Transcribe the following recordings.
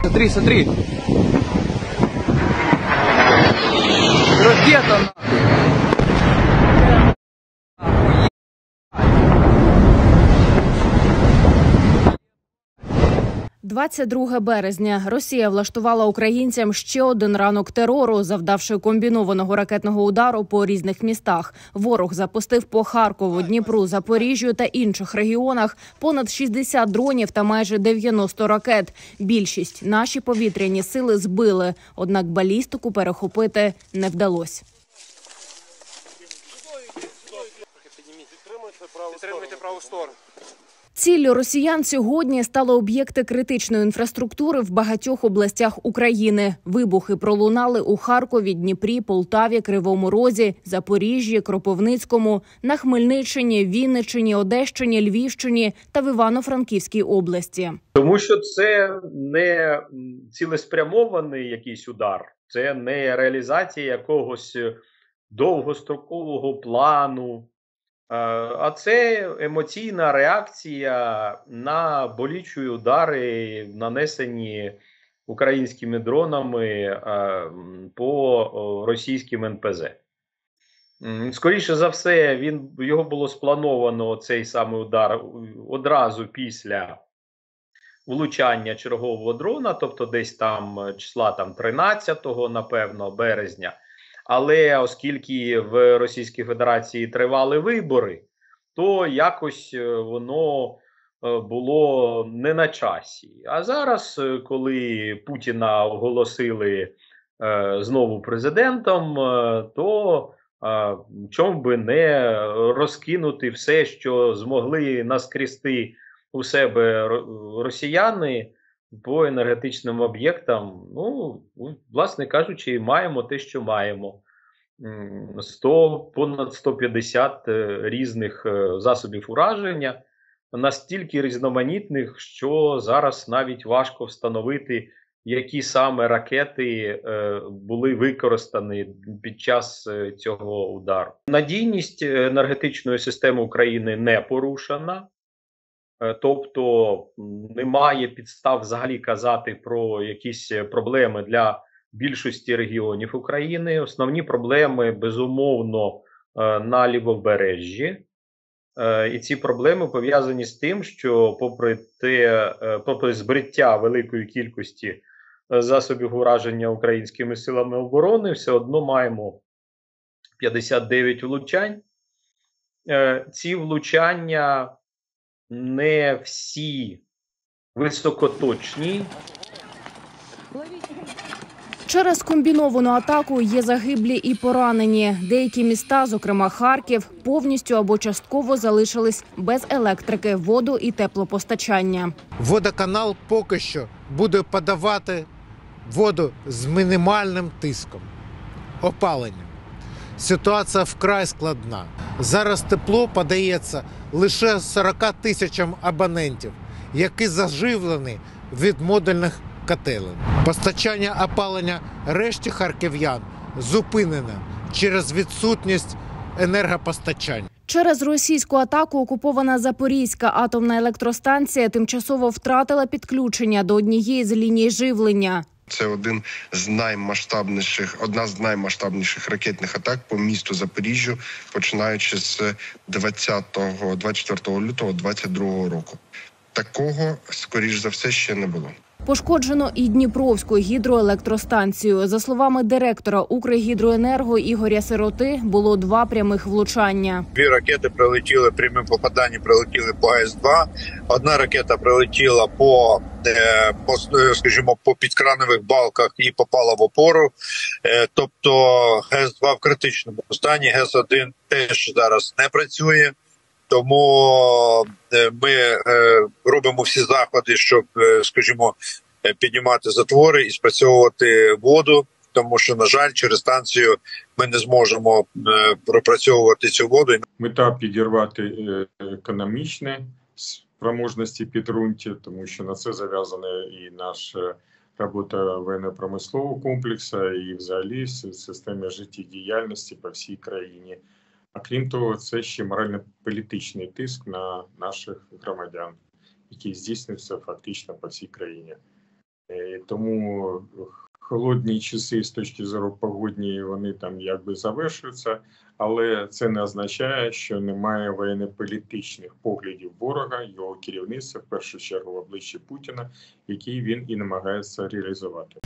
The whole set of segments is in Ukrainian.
Смотри, смотри. Ракета нахуй. 22 березня. Росія влаштувала українцям ще один ранок терору, завдавши комбінованого ракетного удару по різних містах. Ворог запустив по Харкову, Дніпру, Запоріжжю та інших регіонах понад 60 дронів та майже 90 ракет. Більшість наші повітряні сили збили, однак балістику перехопити не вдалося. Підтримуйте праву сторону. Ціллю росіян сьогодні стали об'єкти критичної інфраструктури в багатьох областях України. Вибухи пролунали у Харкові, Дніпрі, Полтаві, Кривому Розі, Запоріжжі, Кропивницькому, на Хмельниччині, Вінниччині, Одещині, Львівщині та в Івано-Франківській області. Тому що це не цілеспрямований якийсь удар, це не реалізація якогось довгострокового плану, а це емоційна реакція на болючі удари, нанесені українськими дронами по російським НПЗ. Скоріше за все, його було сплановано, цей самий удар, одразу після влучання чергового дрона, тобто десь там числа 13-го, напевно, березня. Але оскільки в Російській Федерації тривали вибори, то якось воно було не на часі. А зараз, коли Путіна оголосили знову президентом, то чому би не розкинути все, що змогли наскрести у себе росіяни по енергетичним об'єктам. Ну, власне кажучи, маємо те, що маємо. Понад 150 різних засобів ураження, настільки різноманітних, що зараз навіть важко встановити, які саме ракети були використані під час цього удару. Надійність енергетичної системи України не порушена. Тобто немає підстав взагалі казати про якісь проблеми для більшості регіонів України. Основні проблеми, безумовно, на лівобережжі. І ці проблеми пов'язані з тим, що попри збриття великої кількості засобів ураження українськими силами оборони, все одно маємо 59 влучань. Ці влучання не всі високоточні. Через комбіновану атаку є загиблі і поранені. Деякі міста, зокрема Харків, повністю або частково залишились без електрики, воду і теплопостачання. Водоканал поки що буде подавати воду з мінімальним тиском, опаленням. Ситуація вкрай складна. Зараз тепло подається лише 40 тисячам абонентів, які заживлені від модульних котелень. Постачання опалення решті харків'ян зупинено через відсутність енергопостачання. Через російську атаку окупована Запорізька атомна електростанція тимчасово втратила підключення до однієї з ліній живлення. Це одна з наймасштабніших ракетних атак по місту Запоріжжю, починаючи з 24 лютого 2022 року. Такого, скоріш за все, ще не було. Пошкоджено і Дніпровську гідроелектростанцію. За словами директора Укргідроенерго Ігоря Сироти, було 2 прямих влучання. 2 ракети прилетіли, прямим попаданням прилетіли по ГЕС-2. Одна ракета прилетіла по підкранових балках і попала в опору. Тобто ГЕС-2 в критичному стані, ГЕС-1 теж зараз не працює. Тому ми робимо всі заходи, щоб, піднімати затвори і спрацьовувати воду, тому що, на жаль, через станцію ми не зможемо пропрацьовувати цю воду. Мета – підірвати економічні спроможності підґрунтя, тому що на це зав'язана і наша робота воєнно-промислового комплексу, і взагалі в системі життєдіяльності по всій країні. А крім того, це ще морально-політичний тиск на наших громадян, який здійснюється фактично по всій країні. Тому холодні часи з точки зору погодні, вони там якби завершуються, але це не означає, що немає воєнно-політичних поглядів ворога, його керівництва, в першу чергу в обличчі Путіна, які він і намагається реалізувати.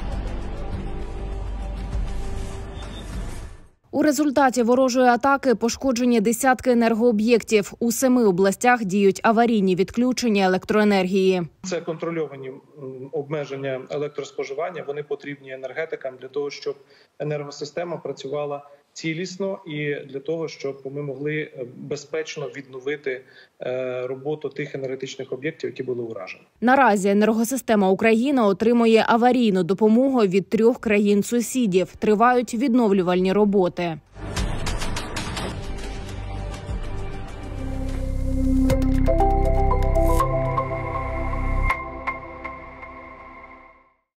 У результаті ворожої атаки пошкоджені десятки енергооб'єктів. У 7 областях діють аварійні відключення електроенергії. Це контрольовані обмеження електроспоживання. Вони потрібні енергетикам для того, щоб енергосистема працювала цілісно і для того, щоб ми могли безпечно відновити роботу тих енергетичних об'єктів, які були уражені. Наразі енергосистема України отримує аварійну допомогу від 3 країн-сусідів. Тривають відновлювальні роботи.